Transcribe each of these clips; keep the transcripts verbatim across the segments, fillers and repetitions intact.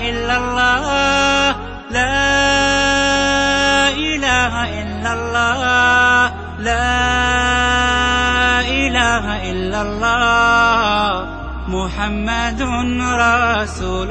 إلا الله لا إله إلا الله لا إله إلا الله محمد رسول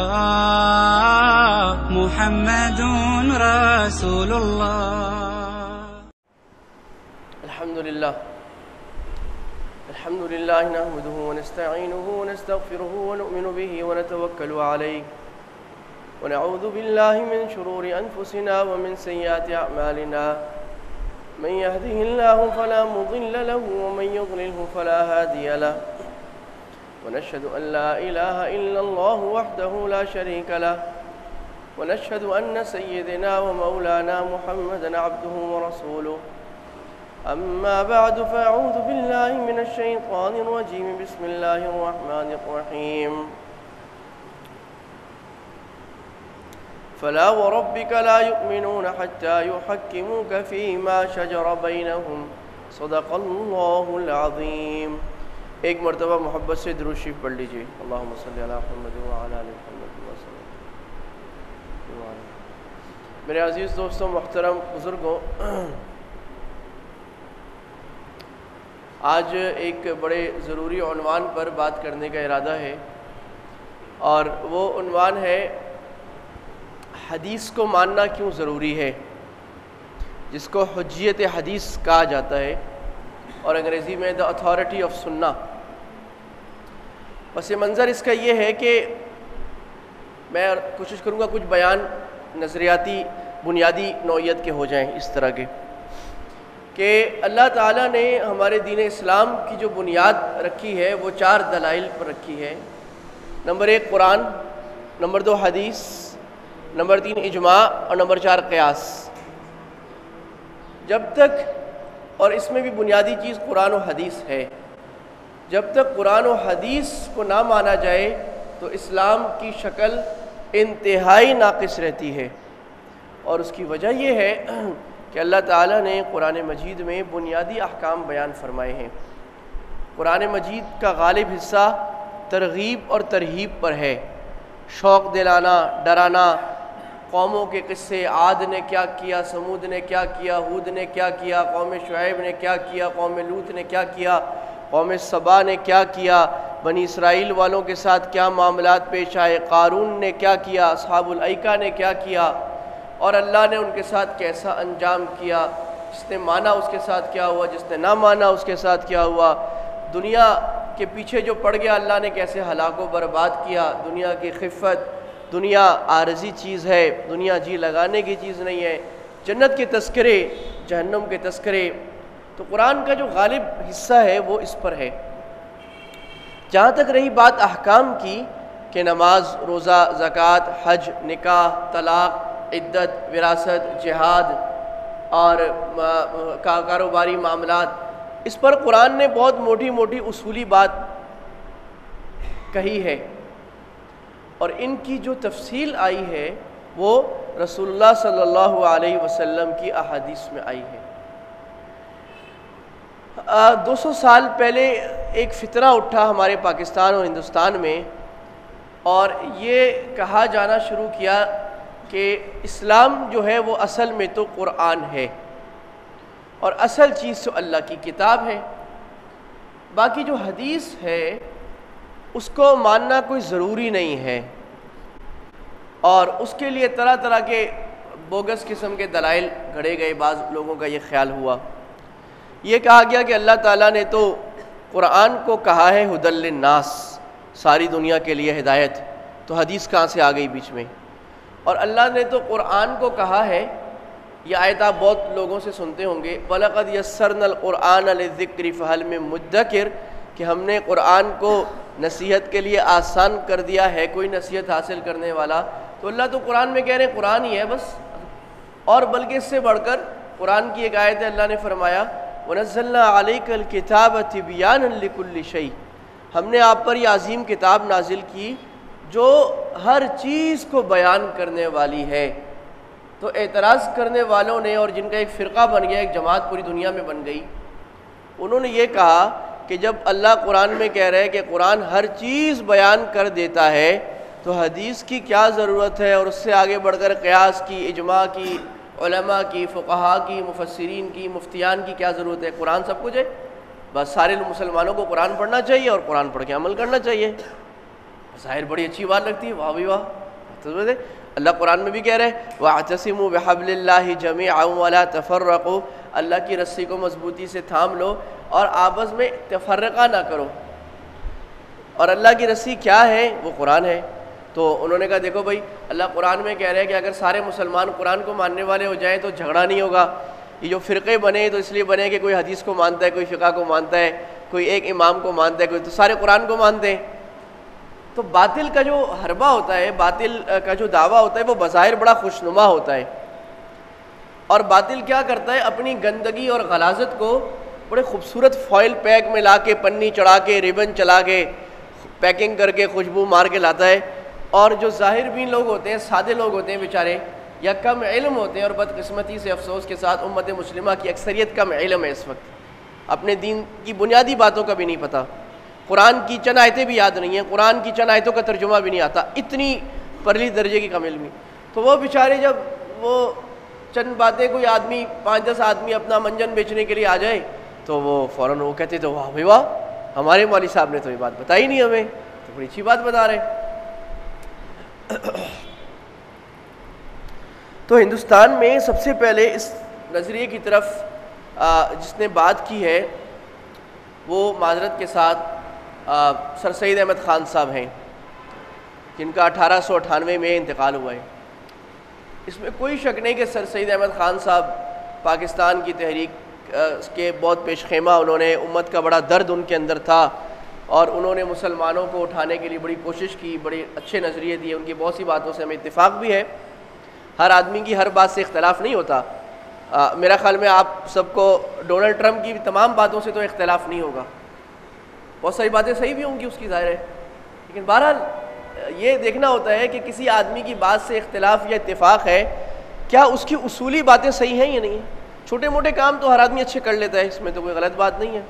الله محمد رسول الله. الحمد لله الحمد لله نحمده ونستعينه ونستغفره ونؤمن به ونتوكل عليه ونعوذ بالله من شرور أنفسنا ومن سيئات أعمالنا من يهده الله فلا مضل له ومن يضلله فلا هادي له ونشهد أن لا إله إلا الله وحده لا شريك له ونشهد أن سيدنا ومولانا محمدا عبده ورسوله. أما بعد فأعوذ بالله من الشيطان الرجيم بسم الله الرحمن الرحيم. فلا وربك لا يؤمنون حتى يحكموك فيما شجر بينهم صدق الله العظيم. ایک مرتبہ محبت سے درود شریف پڑھ لیجیے. اللہم صلی علی محمد وعلی آل محمد وسلم. میرے عزیز دوستوں، محترم بزرگوں، آج ایک بڑے ضروری عنوان پر بات کرنے کا ارادہ ہے، اور وہ عنوان ہے حدیث کو ماننا کیوں ضروری ہے، جس کو حجیت حدیث کہا جاتا ہے، اور انگریزی میں دا اتھارٹی آف سنہ. پس منظر اس کا یہ ہے کہ میں کوشش کروں گا کچھ بیان نظریاتی بنیادی نوعیت کے ہو جائیں، اس طرح کے کہ اللہ تعالیٰ نے ہمارے دین اسلام کی جو بنیاد رکھی ہے وہ چار دلائل پر رکھی ہے. نمبر ایک قرآن، نمبر دو حدیث، نمبر تین اجماع، اور نمبر چار قیاس. جب تک، اور اس میں بھی بنیادی چیز قرآن و حدیث ہے، جب تک قرآن و حدیث کو نہ مانا جائے تو اسلام کی شکل انتہائی ناقص رہتی ہے. اور اس کی وجہ یہ ہے کہ اللہ تعالیٰ نے قرآن مجید میں بنیادی احکام بیان فرمائے ہیں. قرآن مجید کا غالب حصہ ترغیب اور ترہیب پر ہے، شوق دلانا، ڈرانا، قوموں کے قصے، عاد نے کیا کیا، سمود نے کیا کیا، ہود نے کیا کیا، قوم شعیب نے کیا کیا، قوم لوط نے کیا کیا، قوم سبا نے کیا کیا، بنی اسرائیل والوں کے ساتھ کیا معاملات پیش آئے، قارون نے کیا کیا، اصحاب الایکہ نے کیا کیا، اور اللہ نے ان کے ساتھ کیسا انجام کیا. جس نے مانا اس کے ساتھ کیا ہوا، جس نے نہ مانا اس کے ساتھ کیا ہوا. دنیا کے پیچھے جو پڑ گیا اللہ نے کیسے ہلاک و برباد کیا. دنیا کی خفت، دنیا عارضی چیز ہے، دنیا جی لگانے کی چیز نہیں ہے. جنت کے تذکرے، جہنم کے تذکرے. تو قرآن کا جو غالب حصہ ہے وہ اس پر ہے. جہاں تک رہی بات احکام کی کہ نماز، روزہ، زکوٰۃ، حج، نکاح، طلاق، عدت، وراثت، جہاد اور کاروباری معاملات، اس پر قرآن نے بہت موٹی موٹی اصولی بات کہی ہے، اور ان کی جو تفصیل آئی ہے وہ رسول اللہ صلی اللہ علیہ وسلم کی احادیث میں آئی ہے. دو سو سال پہلے ایک فتنہ اٹھا ہمارے پاکستان اور ہندوستان میں، اور یہ کہا جانا شروع کیا کہ اسلام جو ہے وہ اصل میں تو قرآن ہے، اور اصل چیز تو اللہ کی کتاب ہے. باقی جو حدیث ہے اس کو ماننا کوئی ضروری نہیں ہے، اور اس کے لیے طرح طرح کے بوگس قسم کے دلائل گھڑے گئے. بعض لوگوں کا یہ خیال ہوا، یہ کہا گیا کہ اللہ تعالیٰ نے تو قرآن کو کہا ہے ہدی للناس، ساری دنیا کے لیے ہدایت، تو حدیث کہاں سے آ گئی بیچ میں؟ اور اللہ نے تو قرآن کو کہا ہے، یہ آیت آپ بہت لوگوں سے سنتے ہوں گے، وَلَقَدْ يَسَّرْنَا الْقُرْآنَ لِلذِّكْرِ فَهَلْ مِن مُدَّكِرٍ، کہ ہم نے قرآن کو نصیحت کے لیے آسان کر دیا ہے، کوئی نصیحت حاصل کرنے والا. تو اللہ تو قرآن میں کہہ رہے ہیں قرآن ہی ہے بس. اور بلکہ اس سے بڑھ کر قرآن کی ایک آیت ہے، اللہ نے فرمایا وَنَزَّلْنَا عَلَيْكَ الْكِتَابَ تِبْيَانًا لِكُلِّ شَيْءٍ، ہم نے آپ پر یہ عظیم کتاب نازل کی جو ہر چیز کو بیان کرنے والی ہے. تو اعتراض کرنے والوں نے، اور جن کا ایک فرقہ بن گیا، ایک جماعت پوری دنیا میں بن گئی، انہوں نے یہ کہا کہ جب اللہ قرآن میں کہہ رہے کہ قرآن ہر چیز بیان کر دیتا ہے، تو حدیث کی کیا ضرورت ہے، اور اس سے آگے بڑھ کر قیاس کی، اجماع کی، علماء کی، فقہا کی، مفسرین کی، مفتیان کی کیا ضرورت ہے؟ قرآن سب کچھ ہے، بس سارے مسلمانوں کو قرآن پڑھنا چاہیے اور قرآن پڑھ کے عمل کرنا چاہیے۔ ظاہر بڑی اچھی بات لگتی ہے، واہ بھی واہ۔ تو اللہ قرآن میں بھی کہہ رہے ہیں وَاعْتَصِمُوا بِحَبْلِ اللَّهِ جَمِيعًا وَلَا تَفَرَّقُوا، اللہ کی رسی کو مضبوطی سے تھام لو اور آپس میں تفرقہ نہ کرو۔ اور اللہ کی رسی کیا ہے؟ وہ قرآن ہے۔ تو انہوں نے کہا دیکھو بھائی، اللہ قرآن میں کہہ رہے ہیں کہ اگر سارے مسلمان قرآن کو ماننے والے ہو جائیں تو جھگڑا نہیں ہوگا۔ یہ جو فرقے بنے تو اس لیے بنے کہ کوئی حدیث کو مانتا ہے، کوئی فقہ کو مانتا ہے، کوئی ایک امام کو مانتا ہے، کوئی تو سارے قرآن کو مانتے ہیں۔ تو باطل کا جو حربہ ہوتا ہے، باطل کا جو دعویٰ ہوتا ہے، وہ بظاہر بڑا خوشنما ہوتا ہے، اور باطل کیا کرتا ہے؟ اپنی گندگی اور غلاظت کو بڑے خوبصورت فوائل پیک میں لا کے، پنی چڑھا کے، ریبن چلا کے، پیکنگ کر کے، خوشبو مار کے لاتا ہے۔ اور جو ظاہر بین لوگ ہوتے ہیں، سادے لوگ ہوتے ہیں بیچارے، یا کم علم ہوتے ہیں، اور بدقسمتی سے افسوس کے ساتھ امت مسلمہ کی اکثریت کم علم ہے اس وقت، اپنے دین کی بنیادی باتوں کا بھی نہیں پتہ، قرآن کی چند آیتیں بھی یاد نہیں ہیں، قرآن کی چند آیتوں کا ترجمہ بھی نہیں آتا، اتنی پرلی درجے کی کم علمی۔ تو وہ بیچارے جب وہ چند باتیں، کوئی آدمی پانچ دس آدمی اپنا منجن بیچنے کے لیے آ جائے تو وہ فوراً وہ کہتے تو واہ بھائی واہ، ہمارے مولوی صاحب نے تو یہ بات بتائی نہیں ہمیں، تو بڑی اچھی بات بتا رہے ہیں۔ تو ہندوستان میں سب سے پہلے اس نظریے کی طرف جس نے بات کی ہے وہ معذرت کے ساتھ سر سید احمد خان صاحب ہیں، جن کا اٹھارہ سو اٹھانوے میں انتقال ہوا ہے۔ اس میں کوئی شک نہیں کہ سر سید احمد خان صاحب پاکستان کی تحریک کے بہت پیش خیمہ، انہوں نے امت کا بڑا درد ان کے اندر تھا، اور انہوں نے مسلمانوں کو اٹھانے کے لیے بڑی کوشش کی، بڑے اچھے نظریے دیے، ان کی بہت سی باتوں سے ہمیں اتفاق بھی ہے۔ ہر آدمی کی ہر بات سے اختلاف نہیں ہوتا، آ, میرا خیال میں آپ سب کو ڈونلڈ ٹرمپ کی تمام باتوں سے تو اختلاف نہیں ہوگا، بہت ساری باتیں صحیح بھی ہوں گی اس کی، ظاہر ہے، لیکن بہرحال یہ دیکھنا ہوتا ہے کہ کسی آدمی کی بات سے اختلاف یا اتفاق ہے، کیا اس کی اصولی باتیں صحیح ہیں یا نہیں ہیں۔ چھوٹے موٹے کام تو ہر آدمی اچھے کر لیتا ہے، اس میں تو کوئی غلط بات نہیں ہے۔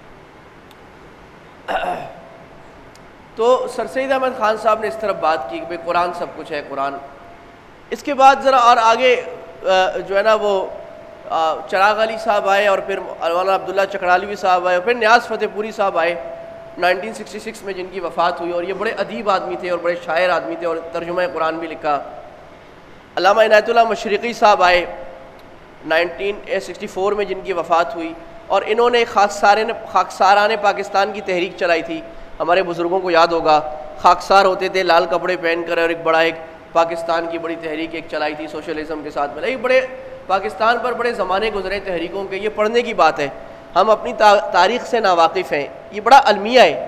تو سر سید احمد خان صاحب نے اس طرف بات کی کہ بھئی قرآن سب کچھ ہے، قرآن۔ اس کے بعد ذرا اور آگے جو ہے نا وہ چراغ علی صاحب آئے، اور پھر مولانا عبداللہ چکڑالوی صاحب آئے، اور پھر نیاز فتح پوری صاحب آئے نائنٹین سکسٹی سکس میں، جن کی وفات ہوئی، اور یہ بڑے ادیب آدمی تھے اور بڑے شاعر آدمی تھے، اور ترجمہ قرآن بھی لکھا۔ علامہ عنایت اللہ مشرقی صاحب آئے نائنٹین سکسٹی فور میں، جن کی وفات ہوئی، اور انہوں نے خاکساران خاکساران پاکستان کی تحریک چلائی تھی۔ ہمارے بزرگوں کو یاد ہوگا، خاکسار ہوتے تھے لال کپڑے پہن کر، اور ایک بڑا ایک پاکستان کی بڑی تحریک ایک چلائی تھی سوشلزم کے ساتھ میں۔ ایک بڑے پاکستان پر بڑے زمانے گزرے تحریکوں کے، یہ پڑھنے کی بات ہے، ہم اپنی تاریخ سے ناواقف ہیں، یہ بڑا المیہ ہے۔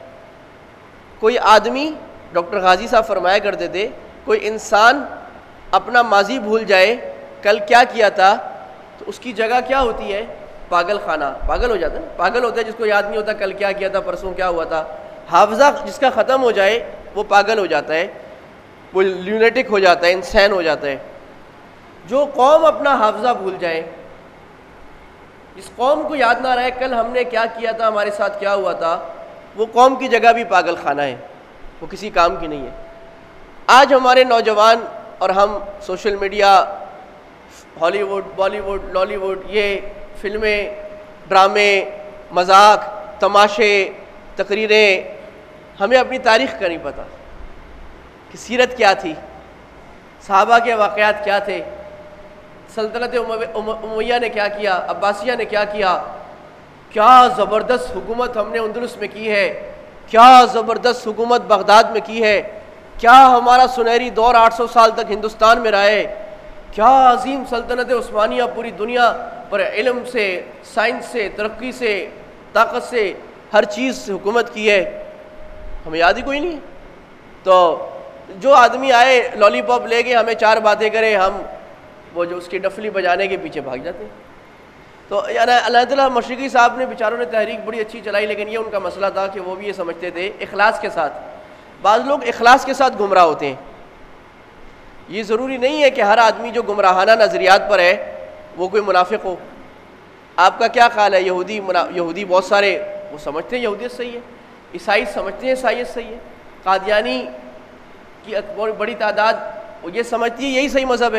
کوئی آدمی، ڈاکٹر غازی صاحب فرمایا کرتے تھے، کوئی انسان اپنا ماضی بھول جائے، کل کیا کیا تھا، تو اس کی جگہ کیا ہوتی ہے؟ پاگل خانہ، پاگل ہو جاتا ہے، پاگل ہوتا ہے جس کو یاد نہیں ہوتا کل کیا کیا تھا، پرسوں کیا ہوا تھا۔ حافظہ جس کا ختم ہو جائے وہ پاگل ہو جاتا ہے، وہ لیونیٹک ہو جاتا ہے، انسان ہو جاتا ہے۔ جو قوم اپنا حافظہ بھول جائے، جس قوم کو یاد نہ رہے کل ہم نے کیا کیا تھا، ہمارے ساتھ کیا ہوا تھا، وہ قوم کی جگہ بھی پاگل خانہ ہے، وہ کسی کام کی نہیں ہے۔ آج ہمارے نوجوان اور ہم social media, Hollywood, Bollywood, Lollywood, یہ فلمیں، ڈرامے، مذاق، تماشے، تقریریں، ہمیں اپنی تاریخ کا نہیں پتہ کہ سیرت کیا تھی، صحابہ کے واقعات کیا تھے، سلطنت امیہ نے کیا کیا، عباسیہ نے کیا کیا، کیا زبردست حکومت ہم نے اندلس میں کی ہے، کیا زبردست حکومت بغداد میں کی ہے، کیا ہمارا سنہری دور آٹھ سو سال تک ہندوستان میں رہا ہے، کیا عظیم سلطنت عثمانیہ پوری دنیا پر علم سے، سائنس سے، ترقی سے، طاقت سے، ہر چیز سے حکومت کی ہے، ہمیں یاد ہی کوئی نہیں۔ تو جو آدمی آئے لالی پاپ لے کے ہمیں چار باتیں کرے، ہم وہ جو اس کی ڈفلی بجانے کے پیچھے بھاگ جاتے ہیں۔ تو یعنی عنایت اللہ مشرقی صاحب نے بیچاروں نے تحریک بڑی اچھی چلائی، لیکن یہ ان کا مسئلہ تھا کہ وہ بھی یہ سمجھتے تھے اخلاص کے ساتھ، بعض لوگ اخلاص کے ساتھ گمراہ ہوتے ہیں، یہ ضروری نہیں ہے کہ ہر آدمی جو گمراہانہ نظریات پر ہے وہ کوئی منافق ہو۔ آپ کا کیا خیال ہے؟ یہودی یہودی بہت سارے وہ سمجھتے ہیں یہودیت صحیح ہے، عیسائی سمجھتے ہیں عیسائیت صحیح ہے، قادیانی کی بڑی تعداد وہ یہ سمجھتی ہے یہی صحیح مذہب ہے.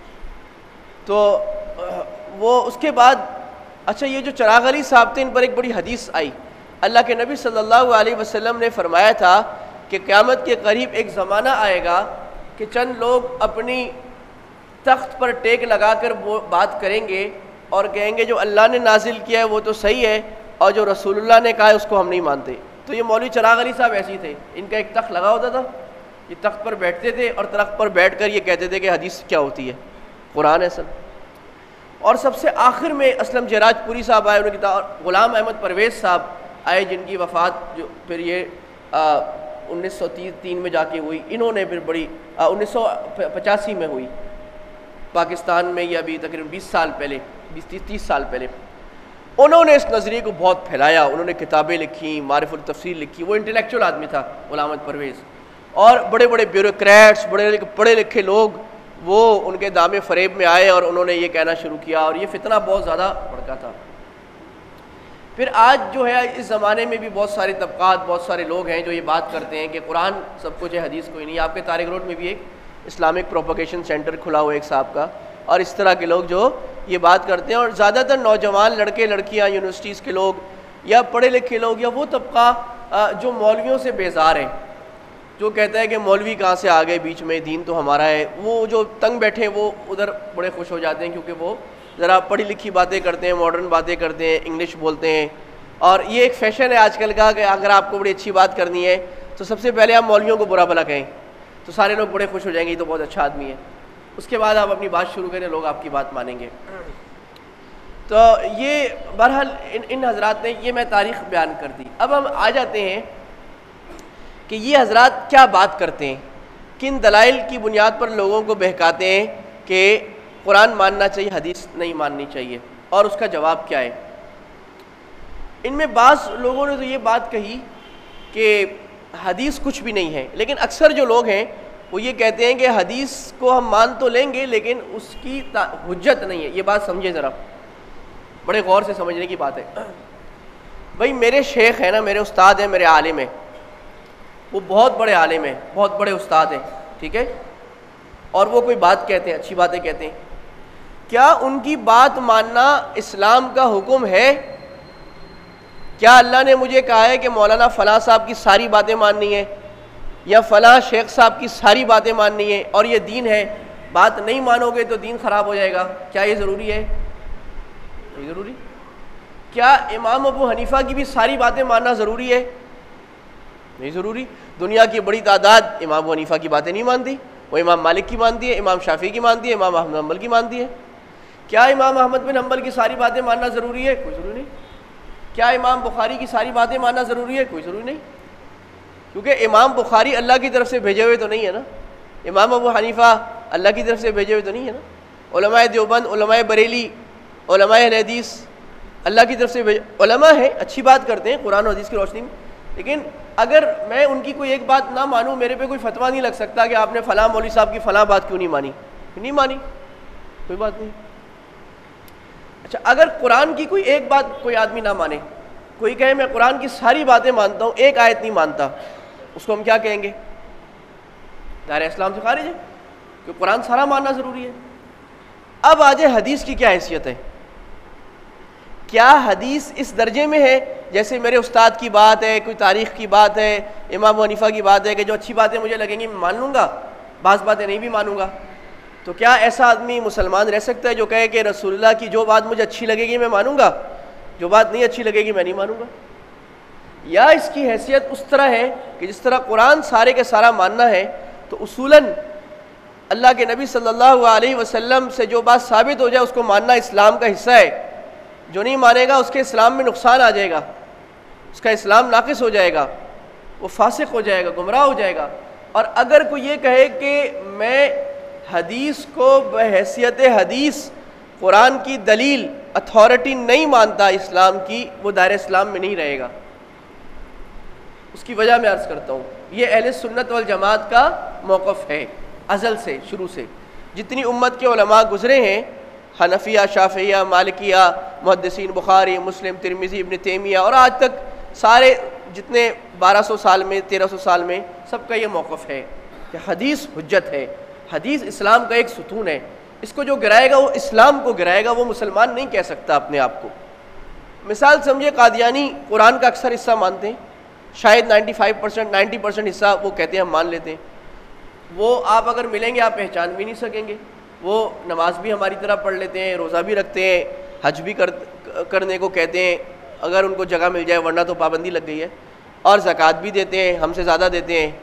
تو وہ اس کے بعد اچھا یہ جو چراغ علی صاحب تھے ان پر ایک بڑی حدیث آئی. اللہ کے نبی صلی اللہ علیہ وسلم نے فرمایا تھا کہ قیامت کے قریب ایک زمانہ آئے گا کہ چند لوگ اپنی تخت پر ٹیک لگا کر وہ بات کریں گے اور کہیں گے جو اللہ نے نازل کیا ہے وہ تو صحیح ہے اور جو رسول اللہ نے کہا ہے اس کو ہم نہیں مانتے. تو یہ مولوی چراغ علی صاحب ایسے ہی تھے. ان کا ایک تخت لگا ہوتا تھا, یہ تخت پر بیٹھتے تھے اور تخت پر بیٹھ کر یہ کہتے تھے کہ حدیث کیا ہوتی ہے, قرآن ہے سب. اور سب سے آخر میں اسلم جراج پوری صاحب آئے, انہوں کی غلام احمد پرویز صاحب آئے جن کی وفات جو پھر یہ انیس سو تین میں جا کے ہوئی. انہوں نے پھر بڑی انیس سو پچاسی میں ہوئی پاکستان میں, یہ ابھی تقریباً بیس سال پہلے, بیس تیس تیس سال پہلے. انہوں نے اس نظریے کو بہت پھیلایا, انہوں نے کتابیں لکھی, معرف التفسیر لکھی. وہ انٹلیکچوئل آدمی تھا غلام احمد پرویز, اور بڑے بڑے بیوروکریٹس, بڑے پڑھے لکھے لوگ وہ ان کے دام فریب میں آئے اور انہوں نے یہ کہنا شروع کیا اور یہ فتنہ بہت زیادہ بڑھتا تھا. پھر آج جو ہے اس زمانے میں بھی بہت سارے طبقات, بہت سارے لوگ ہیں جو یہ بات کرتے ہیں کہ قرآن سب کچھ ہے, حدیث کوئی نہیں. آپ کے طارق روڈ میں بھی ایک اسلامک پروپیگیشن سینٹر کھلا ہوا ہے ایک صاحب کا, اور اس طرح کے لوگ جو یہ بات کرتے ہیں. اور زیادہ تر نوجوان لڑکے لڑکیاں, یونیورسٹیز کے لوگ یا پڑھے لکھے لوگ یا وہ طبقہ جو مولویوں سے بیزار ہے, جو کہتا ہے کہ مولوی کہاں سے آ گئے بیچ میں, دین تو ہمارا ہے, وہ جو تنگ بیٹھے ہیں وہ ادھر بڑے خوش ہو جاتے ہیں کیونکہ وہ ذرا پڑھی لکھی باتیں کرتے ہیں, ماڈرن باتیں کرتے ہیں, انگلش بولتے ہیں. اور یہ ایک فیشن ہے آج کل کا کہ اگر آپ کو بڑی اچھی بات کرنی ہے تو سب سے پہلے آپ مولویوں کو برا بھلا کہیں تو سارے لوگ بڑے خوش ہو جائیں گے, یہ تو بہت اچھا آدمی ہے. اس کے بعد آپ اپنی بات شروع کریں, لوگ آپ کی بات مانیں گے. تو یہ بہرحال ان ان حضرات نے یہ میں تاریخ بیان کر دی. اب ہم آ جاتے ہیں کہ یہ حضرات کیا بات کرتے ہیں, کن دلائل کی بنیاد پر لوگوں کو بہکاتے ہیں کہ قرآن ماننا چاہیے, حدیث نہیں ماننی چاہیے, اور اس کا جواب کیا ہے. ان میں بعض لوگوں نے تو یہ بات کہی کہ حدیث کچھ بھی نہیں ہے, لیکن اکثر جو لوگ ہیں وہ یہ کہتے ہیں کہ حدیث کو ہم مان تو لیں گے لیکن اس کی حجت نہیں ہے. یہ بات سمجھے ذرا, بڑے غور سے سمجھنے کی بات ہے. بھائی میرے شیخ ہیں نا, میرے استاد ہیں, میرے عالم ہیں, وہ بہت بڑے عالم ہیں, بہت بڑے استاد ہیں, ٹھیک ہے, اور وہ کوئی بات کہتے ہیں, اچھی باتیں کہتے ہیں. کیا ان کی بات ماننا اسلام کا حکم ہے؟ کیا اللہ نے مجھے کہا ہے کہ مولانا فلاں صاحب کی ساری باتیں ماننی ہے یا فلاں شیخ صاحب کی ساری باتیں ماننی ہے اور یہ دین ہے, بات نہیں مانو گے تو دین خراب ہو جائے گا؟ کیا یہ ضروری ہے؟ نہیں ضروری. کیا امام ابو حنیفہ کی بھی ساری باتیں ماننا ضروری ہے؟ نہیں ضروری. دنیا کی بڑی تعداد امام ابو حنیفہ کی باتیں نہیں مانتی, وہ امام مالک کی مانتی ہے, امام شافعی کی مانتی ہے, امام احمد بن حنبل کی مانتی ہے. کیا امام احمد بن حنبل کی ساری باتیں ماننا ضروری ہے؟ کوئی ضروری نہیں. کیا امام بخاری کی ساری باتیں ماننا ضروری ہے؟ کوئی ضروری نہیں. کیونکہ امام بخاری اللہ کی طرف سے بھیجے ہوئے تو نہیں ہے نا, امام ابو حنیفہ اللہ کی طرف سے بھیجے ہوئے تو نہیں ہے نا. علماء دیوبند, علماء بریلی, علماء اہل حدیث اللہ کی طرف سے بھیجے, علماء ہیں, اچھی بات کرتے ہیں قرآن و حدیث کی روشنی میں, لیکن اگر میں ان کی کوئی ایک بات نہ مانوں, میرے پہ کوئی فتویٰ نہیں لگ سکتا کہ آپ نے فلاں مولوی صاحب کی فلاں بات کیوں نہیں مانی. نہیں مانی, کوئی بات نہیں. اچھا, اگر قرآن کی کوئی ایک بات کوئی آدمی نہ مانے, کوئی کہے میں قرآن کی ساری باتیں مانتا ہوں, ایک آیت نہیں مانتا, اس کو ہم کیا کہیں گے؟ دائرہ اسلام سے خارج ہے, کہ قرآن سارا ماننا ضروری ہے. اب آ جائے حدیث کی کیا حیثیت ہے. کیا حدیث اس درجے میں ہے جیسے میرے استاد کی بات ہے, کوئی تاریخ کی بات ہے, امام ابو حنیفہ کی بات ہے کہ جو اچھی باتیں مجھے لگیں گی میں مان لوں گا, بعض باتیں نہیں بھی مانوں گا؟ تو کیا ایسا آدمی مسلمان رہ سکتا ہے جو کہے کہ رسول اللہ کی جو بات مجھے اچھی لگے گی میں مانوں گا, جو بات نہیں اچھی لگے گی میں نہیں مانوں گا؟ یا اس کی حیثیت اس طرح ہے کہ جس طرح قرآن سارے کے سارا ماننا ہے تو اصولاً اللہ کے نبی صلی اللہ علیہ وسلم سے جو بات ثابت ہو جائے اس کو ماننا اسلام کا حصہ ہے. جو نہیں مانے گا اس کے اسلام میں نقصان آ جائے گا, اس کا اسلام ناقص ہو جائے گا, وہ فاسق ہو جائے گا, گمراہ ہو جائے گا. اور اگر کوئی یہ کہے کہ میں حدیث کو بحیثیت حدیث قرآن کی دلیل اتھارٹی نہیں مانتا اسلام کی, وہ دائرہ اسلام میں نہیں رہے گا. اس کی وجہ میں عرض کرتا ہوں, یہ اہل سنت والجماعت کا موقف ہے ازل سے, شروع سے. جتنی امت کے علماء گزرے ہیں, حنفیہ, شافعیہ, مالکیہ, محدثین بخاری, مسلم, ترمذی, ابن تیمیہ, اور آج تک سارے جتنے بارہ سو سال میں, تیرہ سو سال میں, سب کا یہ موقف ہے کہ حدیث حجت ہے، حدیث اسلام کا ایک ستون ہے، اس کو جو گرائے گا وہ اسلام کو گرائے گا، وہ مسلمان نہیں کہہ سکتا اپنے آپ کو۔ مثال سمجھے قادیانی قرآن کا اکثر حصہ مانتے ہیں، شاید ninety five percent ninety percent حصہ وہ کہتے ہیں ہم مان لیتے ہیں، وہ آپ اگر ملیں گے آپ پہچان بھی نہیں سکیں گے، وہ نماز بھی ہماری طرح پڑھ لیتے ہیں، روزہ بھی رکھتے ہیں، حج بھی کر کرنے کو کہتے ہیں اگر ان کو جگہ مل جائے، ورنہ تو پابندی لگ گئی ہے، اور زکوٰۃ بھی دیتے ہیں، ہم سے زیادہ دیتے ہیں۔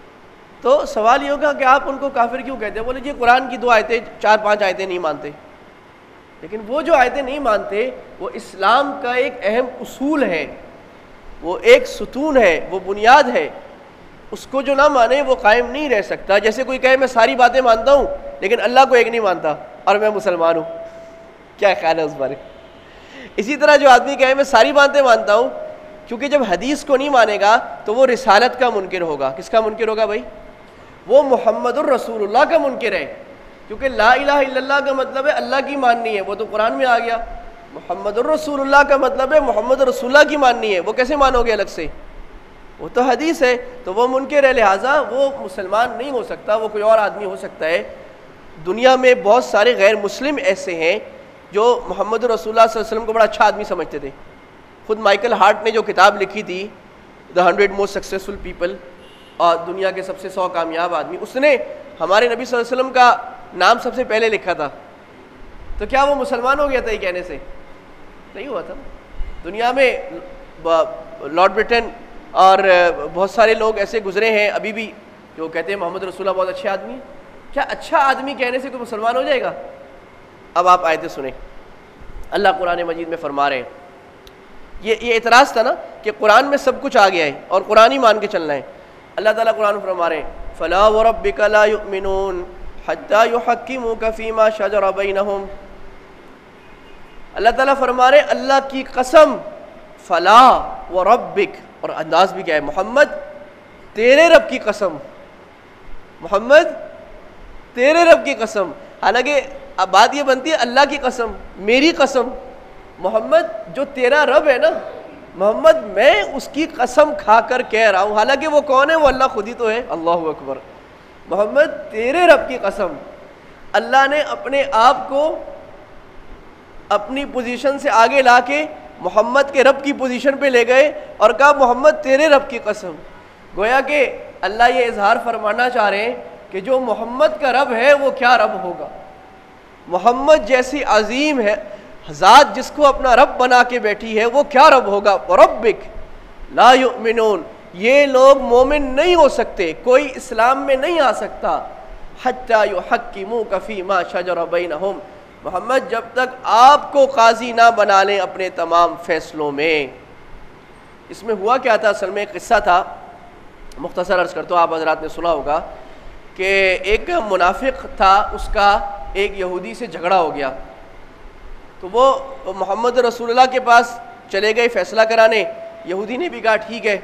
تو سوال یہ ہوگا کہ آپ ان کو کافر کیوں کہتے ہیں؟ بولے جی قرآن کی دو آیتیں چار پانچ آیتیں نہیں مانتے، لیکن وہ جو آیتیں نہیں مانتے وہ اسلام کا ایک اہم اصول ہے، وہ ایک ستون ہے، وہ بنیاد ہے، اس کو جو نہ مانے وہ قائم نہیں رہ سکتا۔ جیسے کوئی کہے میں ساری باتیں مانتا ہوں لیکن اللہ کو ایک نہیں مانتا اور میں مسلمان ہوں، کیا خیال ہے اس بارے؟ اسی طرح جو آدمی کہے میں ساری باتیں مانتا ہوں، کیونکہ جب حدیث کو نہیں مانے گا تو وہ رسالت کا منکر ہوگا۔ کس کا منکر ہوگا بھائی؟ وہ محمد الرسول اللہ کا منکر ہے، کیونکہ لا الہ الا اللہ کا مطلب ہے اللہ کی ماننی ہے، وہ تو قرآن میں آ گیا۔ محمد الرسول اللہ کا مطلب ہے محمد رسول اللہ کی ماننی ہے، وہ کیسے مانو گے الگ سے؟ وہ تو حدیث ہے، تو وہ منکر ہے، لہٰذا وہ مسلمان نہیں ہو سکتا، وہ کوئی اور آدمی ہو سکتا ہے۔ دنیا میں بہت سارے غیر مسلم ایسے ہیں جو محمد رسول اللہ صلی اللہ علیہ وسلم کو بڑا اچھا آدمی سمجھتے تھے۔ خود مائیکل ہارٹ نے جو کتاب لکھی تھی the hundred most successful people, اور دنیا کے سب سے سو کامیاب آدمی، اس نے ہمارے نبی صلی اللہ علیہ وسلم کا نام سب سے پہلے لکھا تھا، تو کیا وہ مسلمان ہو گیا تھا یہ کہنے سے؟ نہیں ہوا تھا۔ دنیا میں لارڈ برٹن اور بہت سارے لوگ ایسے گزرے ہیں ابھی بھی جو کہتے ہیں محمد رسول اللہ بہت اچھے آدمی ہیں۔ کیا اچھا آدمی کہنے سے کوئی مسلمان ہو جائے گا؟ اب آپ آیتیں سنیں، اللہ قرآن مجید میں فرما رہے ہیں، یہ یہ اعتراض تھا نا کہ قرآن میں سب کچھ آ گیا ہے اور قرآن ہی مان کے چلنا ہے۔ اللہ تعالیٰ قرآن میں فرما رہے ہیں فَلَا وَرَبِّكَ لَا يُؤْمِنُونَ حَتَّى يُحَكِّمُوكَ فِي مَا شَجَرَ بَيْنَهُمْ۔ اللہ تعالیٰ فرما رہے ہیں اللہ کی قسم، فَلَا وَرَبِّكَ، اور انداز بھی کیا ہے؟ محمد تیرے رب کی قسم، محمد تیرے رب کی قسم۔ حالانکہ اب بات یہ بنتی ہے اللہ کی قسم، میری قسم، محمد جو تیرا رب ہے نا، محمد میں اس کی قسم کھا کر کہہ رہا ہوں، حالانکہ وہ کون ہے؟ وہ اللہ خود ہی تو ہے، اللہ اکبر۔ محمد تیرے رب کی قسم، اللہ نے اپنے آپ کو اپنی پوزیشن سے آگے لا کے محمد کے رب کی پوزیشن پہ لے گئے اور کہا محمد تیرے رب کی قسم۔ گویا کہ اللہ یہ اظہار فرمانا چاہ رہے ہیں کہ جو محمد کا رب ہے وہ کیا رب ہوگا۔ محمد جیسی عظیم ہے ذات جس کو اپنا رب بنا کے بیٹھی ہے وہ کیا رب ہوگا۔ وَرَبِّكَ لَا يُؤْمِنُونَ، یہ لوگ مومن نہیں ہو سکتے، کوئی اسلام میں نہیں آ سکتا، حَتَّى يُحَكِّمُوكَ فِي مَا شَجَرَ بَيْنَهُمْ، محمد جب تک آپ کو قاضی نہ بنا لیں اپنے تمام فیصلوں میں۔ اس میں ہوا کیا تھا؟ اصل میں ایک قصہ تھا، مختصر عرض کرتا ہوں، آپ حضرات نے سنا ہوگا کہ ایک منافق تھا، اس کا ایک یہودی سے جھگڑا ہو گیا، تو وہ محمد رسول اللہ کے پاس چلے گئے فیصلہ کرانے، یہودی نے بھی کہا ٹھیک ہے۔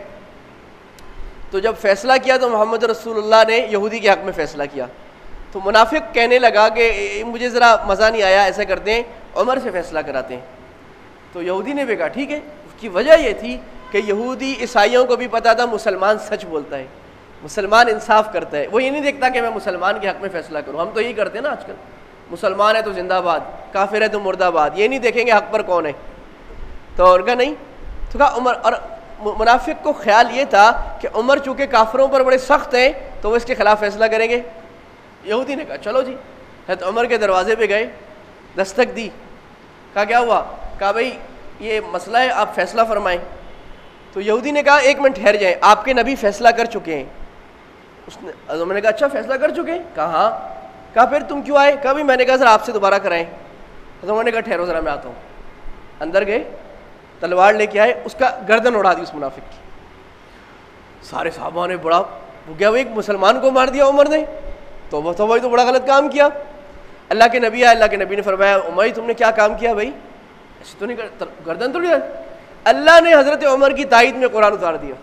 تو جب فیصلہ کیا تو محمد رسول اللہ نے یہودی کے حق میں فیصلہ کیا، تو منافق کہنے لگا کہ مجھے ذرا مزہ نہیں آیا، ایسا کرتے ہیں عمر سے فیصلہ کراتے ہیں۔ تو یہودی نے بھی کہا ٹھیک ہے۔ اس کی وجہ یہ تھی کہ یہودی عیسائیوں کو بھی پتا تھا مسلمان سچ بولتا ہے، مسلمان انصاف کرتا ہے، وہ یہ نہیں دیکھتا کہ میں مسلمان کے حق میں فیصلہ کروں۔ ہم تو یہی کرتے ہیں نا آج کل، مسلمان ہے تو زندہ باد، کافر ہے تو مردہ باد، یہ نہیں دیکھیں گے حق پر کون ہے۔ تو ان کا نہیں، تو کہا عمر، اور منافق کو خیال یہ تھا کہ عمر چونکہ کافروں پر بڑے سخت ہیں تو وہ اس کے خلاف فیصلہ کریں گے۔ یہودی نے کہا چلو جی، حضرت عمر کے دروازے پہ گئے، دستک دی، کہا کیا ہوا؟ کہا بھائی یہ مسئلہ ہے، آپ فیصلہ فرمائیں۔ تو یہودی نے کہا ایک منٹ ٹھہر جائیں، آپ کے نبی فیصلہ کر چکے ہیں۔ اس نے عمر نے کہا اچھا فیصلہ کر چکے ہیں؟ کہا ہاں۔ کہا پھر تم کیوں آئے؟ کہا بھی میں نے کہا ذرا آپ سے دوبارہ کرائیں۔ عمر نے کہا ٹھہرو ذرا میں آتا ہوں۔ اندر گئے، تلوار لے کے آئے، اس کا گردن اڑا دی اس منافق کی۔ سارے صحابہ نے بڑا وہ کیا، وہ ایک مسلمان کو مار دیا عمر نے، تو وہ تو بھائی تو بڑا غلط کام کیا۔ اللہ کے نبی آئے، اللہ کے نبی نے فرمایا عمر تم نے کیا کام کیا بھائی؟ ایسے تو نہیں کر، گردن توڑ دیا۔ اللہ نے حضرت عمر کی تائید میں قرآن اتار دیا،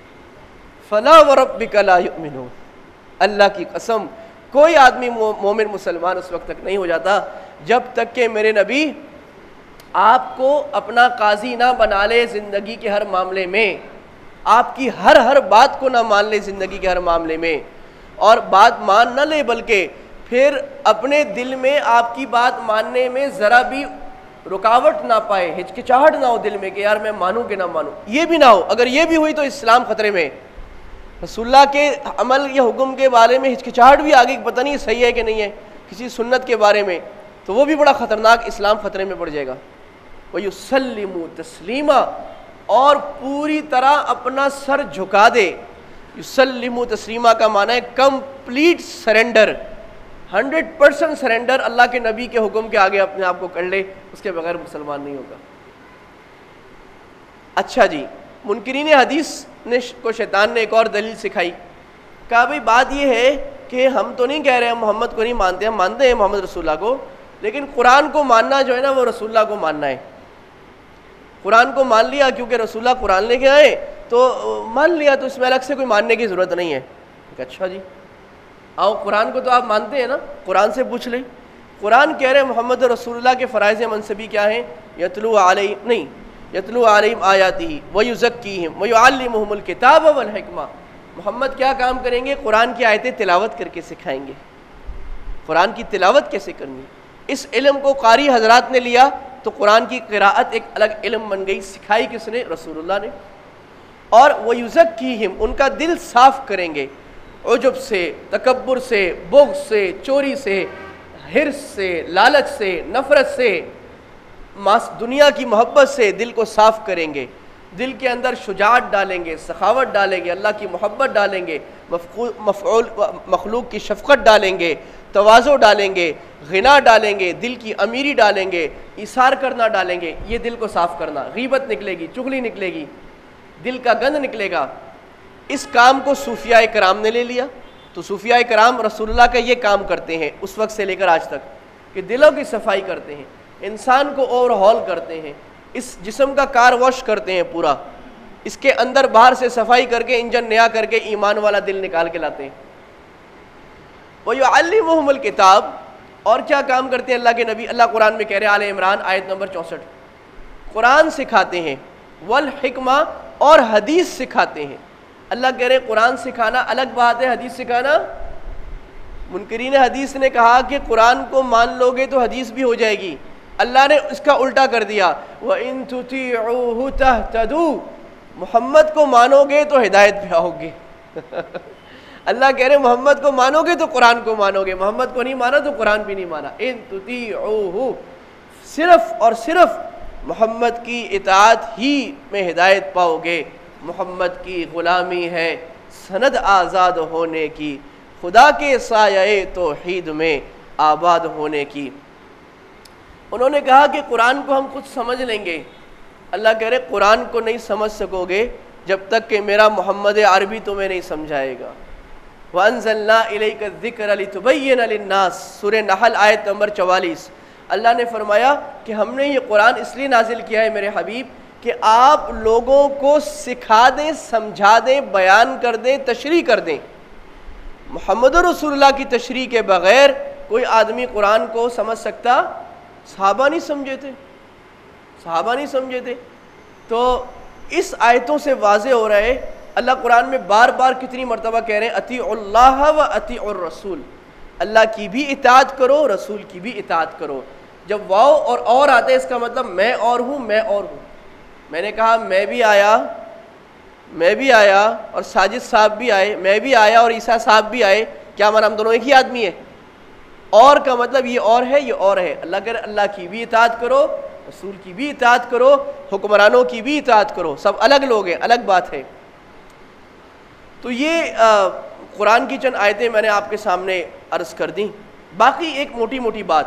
فلا وربک لا یؤمنون، اللہ کی قسم کوئی آدمی مومن مسلمان اس وقت تک نہیں ہو جاتا جب تک کہ میرے نبی آپ کو اپنا قاضی نہ بنا لے زندگی کے ہر معاملے میں، آپ کی ہر ہر بات کو نہ مان لے زندگی کے ہر معاملے میں۔ اور بات مان نہ لے بلکہ پھر اپنے دل میں آپ کی بات ماننے میں ذرا بھی رکاوٹ نہ پائے، ہچکچاہٹ نہ ہو دل میں کہ یار میں مانوں کہ نہ مانوں، یہ بھی نہ ہو۔ اگر یہ بھی ہوئی تو اسلام خطرے میں، رسول اللہ کے عمل یا حکم کے بارے میں ہچکچاہٹ بھی آ گئی، پتہ نہیں صحیح ہے کہ نہیں ہے، کسی سنت کے بارے میں، تو وہ بھی بڑا خطرناک، اسلام خطرے میں پڑ جائے گا۔ وَيُسَلِّمُ تَسْلِيمًا، اور پوری طرح اپنا سر جھکا دے۔ یسلم تسلیمہ کا معنی ہے complete surrender, hundred percent surrender, اللہ کے نبی کے حکم کے آگے اپنے آپ کو کر لے، اس کے بغیر مسلمان نہیں ہوگا۔ اچھا جی، منکرین حدیث نے کو شیطان نے ایک اور دلیل سکھائی، کہا بھئی بات یہ ہے کہ ہم تو نہیں کہہ رہے ہم محمد کو نہیں مانتے، ہم مانتے ہیں محمد رسول اللہ کو، لیکن قرآن کو ماننا جو ہے نا وہ رسول اللہ کو ماننا ہے۔ قرآن کو مان لیا کیونکہ رسول اللہ قرآن لے کے آئے تو مان لیا، تو اس میں الگ سے کوئی ماننے کی ضرورت نہیں ہے۔ اچھا جی، آؤ قرآن کو تو آپ مانتے ہیں نا، قرآن سے پوچھ لیں۔ قرآن کہہ رہے محمد رسول اللہ کے فرائض منصبی کیا ہیں؟ یتلو علیہ نہیں یتلو علیہم آیاتہ ویزکیہم ویعلمہم الکتاب والحکمہ، محمد کیا کام کریں گے؟ قرآن کی آیتیں تلاوت کر کے سکھائیں گے۔ قرآن کی تلاوت کیسے کرنی؟ اس علم کو قاری حضرات نے لیا تو قرآن کی قراءت ایک الگ علم بن گئی، سکھائی کس نے؟ رسول اللہ نے۔ اور وَيُزَكِّيهِمْ، ان کا دل صاف کریں گے عجب سے، تکبر سے، بغض سے، چوری سے، حرص سے، لالچ سے، نفرت سے، دنیا کی محبت سے دل کو صاف کریں گے، دل کے اندر شجاعت ڈالیں گے، سخاوت ڈالیں گے، اللہ کی محبت ڈالیں گے، مفعول مخلوق کی شفقت ڈالیں گے، تواضع ڈالیں گے، غنا ڈالیں گے، دل کی امیری ڈالیں گے، ایثار کرنا ڈالیں گے۔ یہ دل کو صاف کرنا، غیبت نکلے گی، چغلی نکلے گی، دل کا گند نکلے گا۔ اس کام کو صوفیاء کرام نے لے لیا، تو صوفیاء کرام رسول اللہ کا یہ کام کرتے ہیں اس وقت سے لے کر آج تک، کہ دلوں کی صفائی کرتے ہیں، انسان کو اوور ہال کرتے ہیں، اس جسم کا کار واش کرتے ہیں پورا، اس کے اندر باہر سے صفائی کر کے انجن نیا کر کے ایمان والا دل نکال کے لاتے ہیں۔ وَيُعَلِّمُهُمُ الْكِتَابَ، اور کیا کام کرتے ہیں اللہ کے نبی؟ اللہ قرآن میں کہہ رہے آل عمران آیت نمبر چونسٹھ، قرآن سکھاتے ہیں، والحکمہ، اور حدیث سکھاتے ہیں۔ اللہ کہہ رہے قرآن سکھانا الگ بات ہے، حدیث سکھانا۔ منکرین حدیث نے کہا کہ قرآن کو مان لو گے تو حدیث بھی ہو جائے گی، اللہ نے اس کا الٹا کر دیا، وَإِن تُطِيعُوهُ تَهْتَدُوا، محمد کو مانو گے تو ہدایت پہ آؤ گے۔ اللہ کہہ رہے محمد کو مانو گے تو قرآن کو مانو گے، محمد کو نہیں مانا تو قرآن بھی نہیں مانا۔ ان تطیعوہ، صرف اور صرف محمد کی اطاعت ہی میں ہدایت پاؤ گے۔ محمد کی غلامی ہے سند آزاد ہونے کی، خدا کے سایہ توحید میں آباد ہونے کی۔ انہوں نے کہا کہ قرآن کو ہم خود سمجھ لیں گے، اللہ کہہ رہے قرآن کو نہیں سمجھ سکو گے جب تک کہ میرا محمد عربی تمہیں نہیں سمجھائے گا۔ وَأَنزَلْنَا إِلَيْكَ الذِّكْرَ لِتُبَيِّنَ لِلنَّاسِ، سورہ نحل آیت نمبر چوالیس۔ اللہ نے فرمایا کہ ہم نے یہ قرآن اس لیے نازل کیا ہے میرے حبیب کہ آپ لوگوں کو سکھا دیں، سمجھا دیں، بیان کر دیں، تشریح کر دیں۔ محمد رسول اللہ کی تشریح کے بغیر کوئی آدمی قرآن کو سمجھ سکتا؟ صحابہ نہیں سمجھے تھے، صحابہ نہیں سمجھے تھے۔ تو اس آیتوں سے واضح ہو رہا ہے، اللہ قرآن میں بار بار کتنی مرتبہ کہہ رہے ہیں اطیعوا اللہ و اطیعوا الرسول، اللہ کی بھی اطاعت کرو، رسول کی بھی اطاعت کرو۔ جب واو اور اور آتے ہیں اس کا مطلب میں اور ہوں، میں اور ہوں۔ میں نے کہا میں بھی آیا، میں بھی آیا اور ساجد صاحب بھی آئے، میں بھی آیا اور عیسیٰ صاحب بھی آئے، کیا مانا ہم دونوں ایک ہی آدمی ہیں؟ اور کا مطلب یہ اور ہے، یہ اور ہے۔ اللہ کہہ رہے اللہ کی بھی اطاعت کرو، رسول کی بھی اطاعت کرو، حکمرانوں کی بھی اطاعت کرو، سب الگ لوگ ہیں، الگ بات ہے۔ تو یہ قرآن کی چند آیتیں میں نے آپ کے سامنے عرض کر دیں۔ باقی ایک موٹی موٹی بات،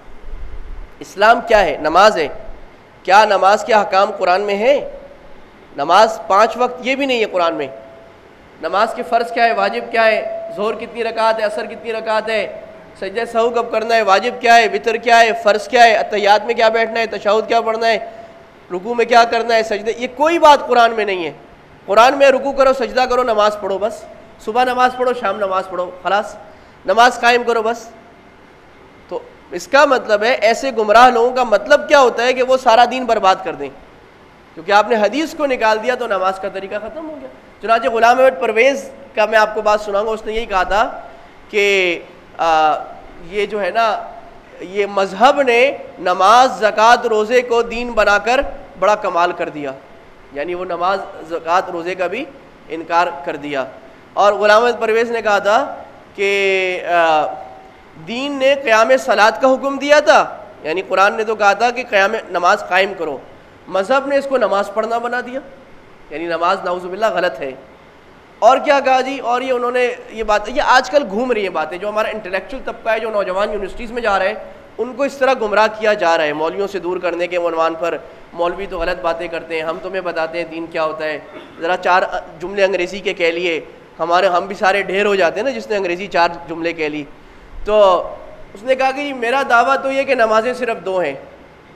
اسلام کیا ہے؟ نماز ہے۔ کیا نماز کے احکام قرآن میں ہیں؟ نماز پانچ وقت یہ بھی نہیں ہے قرآن میں۔ نماز کے فرض کیا ہے، واجب کیا ہے، ظہر کتنی رکعت ہے، عصر کتنی رکعت ہے، سجدہ سہو کب کرنا ہے، واجب کیا ہے، وتر کیا ہے، فرض کیا ہے، اتحیات میں کیا بیٹھنا ہے، تشہد کیا پڑھنا ہے، رکوع میں کیا کرنا ہے، سجدے، یہ کوئی بات قرآن میں نہیں ہے۔ قرآن میں رکوع کرو، سجدہ کرو، نماز پڑھو، بس صبح نماز پڑھو، شام نماز پڑھو، خلاص نماز قائم کرو بس۔ تو اس کا مطلب ہے ایسے گمراہ لوگوں کا مطلب کیا ہوتا ہے کہ وہ سارا دین برباد کر دیں، کیونکہ آپ نے حدیث کو نکال دیا تو نماز کا طریقہ ختم ہو گیا۔ چنانچہ غلام احمد پرویز کا میں آپ کو بات سناؤں گا، اس نے یہی کہا تھا کہ آ, یہ جو ہے نا یہ مذہب نے نماز زکوٰۃ روزے کو دین بنا کر بڑا کمال کر دیا، یعنی وہ نماز زکوٰۃ روزے کا بھی انکار کر دیا۔ اور غلام احمد پرویز نے کہا تھا کہ دین نے قیام صلاۃ کا حکم دیا تھا، یعنی قرآن نے تو کہا تھا کہ قیام نماز قائم کرو، مذہب نے اس کو نماز پڑھنا بنا دیا، یعنی نماز نعوذ باللہ غلط ہے۔ اور کیا کہا جی، اور یہ انہوں نے یہ بات، یہ آج کل گھوم رہی ہیں باتیں، جو ہمارا انٹلیکچوئل طبقہ ہے، جو نوجوان یونیورسٹیز میں جا رہے ہیں، ان کو اس طرح گمراہ کیا جا رہا ہے مولویوں سے دور کرنے کے عنوان پر۔ مولوی تو غلط باتیں کرتے ہیں، ہم تمہیں بتاتے ہیں دین کیا ہوتا ہے، ذرا چار جملے انگریزی کے کہہ لیے، ہمارے ہم بھی سارے ڈھیر ہو جاتے ہیں نا جس نے انگریزی چار جملے کہہ لی۔ تو اس نے کہا کہ جی میرا دعویٰ تو یہ کہ نمازیں صرف دو ہیں۔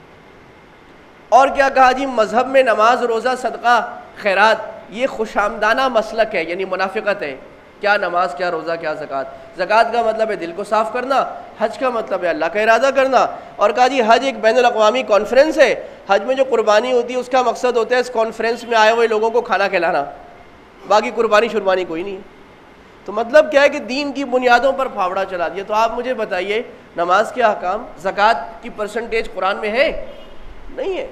اور کیا کہا جی، مذہب میں نماز، روزہ، صدقہ، خیرات یہ خوش آمدانہ مسلک ہے، یعنی منافقت ہے۔ کیا نماز، کیا روزہ، کیا زکوٰۃ؟ زکوٰۃ کا مطلب ہے دل کو صاف کرنا، حج کا مطلب ہے اللہ کا ارادہ کرنا۔ اور کہا جی حج ایک بین الاقوامی کانفرنس ہے، حج میں جو قربانی ہوتی ہے اس کا مقصد ہوتا ہے اس کانفرنس میں آئے ہوئے لوگوں کو کھانا کھلانا، باقی قربانی شربانی کوئی نہیں ہے۔ تو مطلب کیا ہے کہ دین کی بنیادوں پر پھاوڑا چلا دیا۔ تو آپ مجھے بتائیے نماز کے احکام، زکوٰۃ کی پرسنٹیج قرآن میں ہے؟ نہیں ہے۔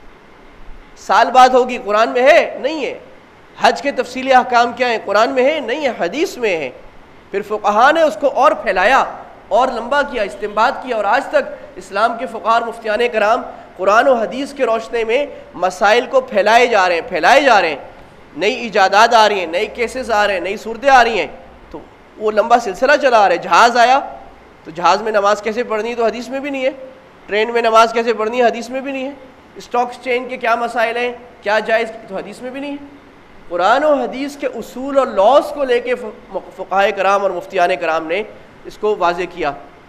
سال بعد ہوگی، قرآن میں ہے؟ نہیں ہے۔ حج کے تفصیلی احکام کیا ہیں؟ قرآن میں ہے؟ نہیں ہے، حدیث میں ہے۔ پھر فقہا نے اس کو اور پھیلایا اور لمبا کیا، استنباط کیا، اور آج تک اسلام کے فقہا اور مفتیان کرام قرآن و حدیث کے روشنی میں مسائل کو پھیلائے جا رہے ہیں پھیلائے جا رہے ہیں نئی ایجادات آ رہی ہیں، نئی کیسز آ رہے ہیں، نئی صورتیں آ رہی ہیں۔ تو وہ لمبا سلسلہ چلا آ رہا ہے۔ جہاز آیا تو جہاز میں نماز کیسے پڑھنی ہے تو حدیث میں بھی نہیں ہے، ٹرین میں نماز کیسے پڑھنی ہے حدیث میں بھی نہیں ہے، اسٹاک ایکسچینج کے کیا مسائل ہیں، کیا جائز تو حدیث میں بھی نہیں ہے۔ قرآن و حدیث کے اصول اور لاز کو لے کے فقہائے کرام اور مفتیان کرام نے اس کو واضح کیا۔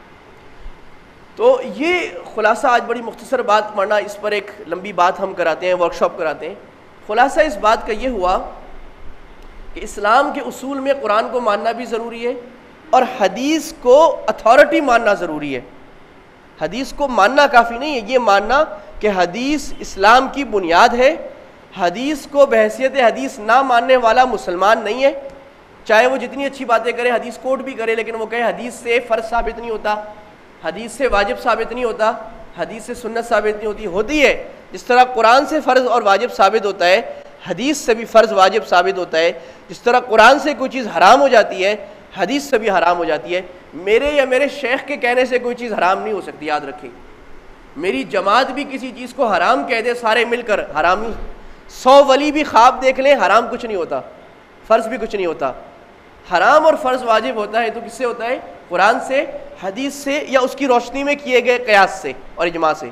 تو یہ خلاصہ، آج بڑی مختصر بات، ورنہ اس پر ایک لمبی بات ہم کراتے ہیں، ورکشاپ کراتے ہیں۔ خلاصہ اس بات کا یہ ہوا کہ اسلام کے اصول میں قرآن کو ماننا بھی ضروری ہے اور حدیث کو اتھارٹی ماننا ضروری ہے۔ حدیث کو ماننا کافی نہیں ہے، یہ ماننا کہ حدیث اسلام کی بنیاد ہے۔ حدیث کو بحیثیت حدیث نہ ماننے والا مسلمان نہیں ہے، چاہے وہ جتنی اچھی باتیں کرے، حدیث کوٹ بھی کرے، لیکن وہ کہے حدیث سے فرض ثابت نہیں ہوتا، حدیث سے واجب ثابت نہیں ہوتا، حدیث سے سنت ثابت نہیں ہوتی۔ ہوتی ہے، جس طرح قرآن سے فرض اور واجب ثابت ہوتا ہے، حدیث سے بھی فرض واجب ثابت ہوتا ہے۔ جس طرح قرآن سے کوئی چیز حرام ہو جاتی ہے، حدیث سے بھی حرام ہو جاتی ہے۔ میرے یا میرے شیخ کے کہنے سے کوئی چیز حرام نہیں ہو سکتی، یاد رکھیں۔ میری جماعت بھی کسی چیز کو حرام کہہ دے سارے مل کر، حرام نہیں۔ سو ولی بھی خواب دیکھ لیں، حرام کچھ نہیں ہوتا، فرض بھی کچھ نہیں ہوتا۔ حرام اور فرض واجب ہوتا ہے تو کس سے ہوتا ہے؟ قرآن سے، حدیث سے، یا اس کی روشنی میں کیے گئے قیاس سے اور اجماع سے۔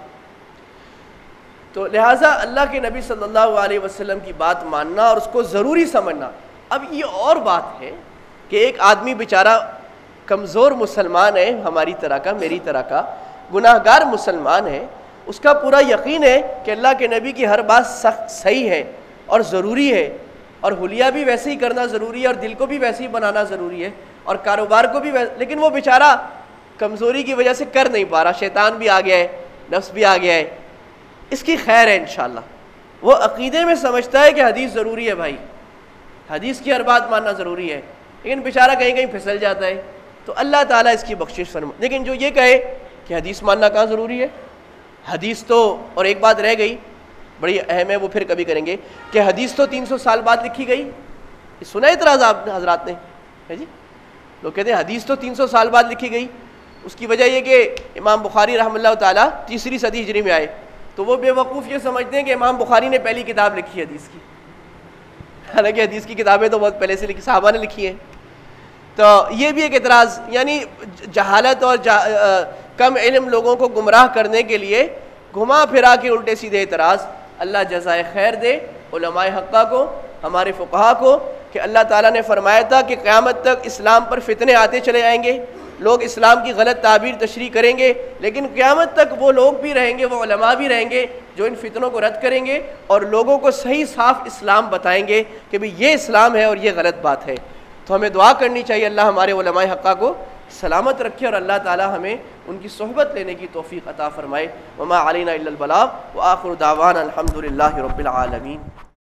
تو لہٰذا اللہ کے نبی صلی اللہ علیہ وسلم کی بات ماننا اور اس کو ضروری سمجھنا۔ اب یہ اور بات ہے کہ ایک آدمی بیچارہ کمزور مسلمان ہے، ہماری طرح کا، میری طرح کا گناہ گار مسلمان ہے، اس کا پورا یقین ہے کہ اللہ کے نبی کی ہر بات سخت صحیح ہے اور ضروری ہے، اور حلیہ بھی ویسے ہی کرنا ضروری ہے، اور دل کو بھی ویسے ہی بنانا ضروری ہے، اور کاروبار کو بھی ویسے، لیکن وہ بیچارہ کمزوری کی وجہ سے کر نہیں پا رہا، شیطان بھی آ گیا ہے، نفس بھی آ گیا ہے۔ اس کی خیر ہے انشاءاللہ، وہ عقیدے میں سمجھتا ہے کہ حدیث ضروری ہے، بھائی حدیث کی ہر بات ماننا ضروری ہے، لیکن بیچارہ کہیں کہیں پھسل جاتا ہے، تو اللہ تعالیٰ اس کی بخشش فرمائے۔ لیکن جو یہ کہے کہ حدیث ماننا کہاں ضروری ہے، حدیث تو، اور ایک بات رہ گئی بڑی اہم ہے، وہ پھر کبھی کریں گے، کہ حدیث تو تین سو سال بعد لکھی گئی۔ سنا اعتراض آپ نے حضرات نے؟ ہے جی، لوگ کہتے ہیں حدیث تو تین سو سال بعد لکھی گئی، اس کی وجہ یہ کہ امام بخاری رحمہ اللہ تعالیٰ تیسری صدی ہجری میں آئے، تو وہ بے وقوف یہ سمجھتے ہیں کہ امام بخاری نے پہلی کتاب لکھی ہے حدیث کی، حالانکہ حدیث کی کتابیں تو بہت پہلے سے لکھی، صحابہ نے لکھی ہیں۔ تو یہ بھی ایک اعتراض، یعنی جہالت اور جا کم علم لوگوں کو گمراہ کرنے کے لیے گھما پھرا کے الٹے سیدھے اعتراض۔ اللہ جزائے خیر دے علماء حقہ کو، ہمارے فقہا کو، کہ اللہ تعالیٰ نے فرمایا تھا کہ قیامت تک اسلام پر فتنے آتے چلے آئیں گے، لوگ اسلام کی غلط تعبیر تشریح کریں گے، لیکن قیامت تک وہ لوگ بھی رہیں گے، وہ علماء بھی رہیں گے جو ان فتنوں کو رد کریں گے اور لوگوں کو صحیح صاف اسلام بتائیں گے کہ بھئی یہ اسلام ہے اور یہ غلط بات ہے۔ تو ہمیں دعا کرنی چاہیے اللہ ہمارے علماء حقہ کو سلامت رکھے اور اللہ تعالی ہمیں ان کی صحبت لینے کی توفیق عطا فرمائے۔ وما علینا الا البلاغ وآخر دعوانا الحمد للہ رب العالمین۔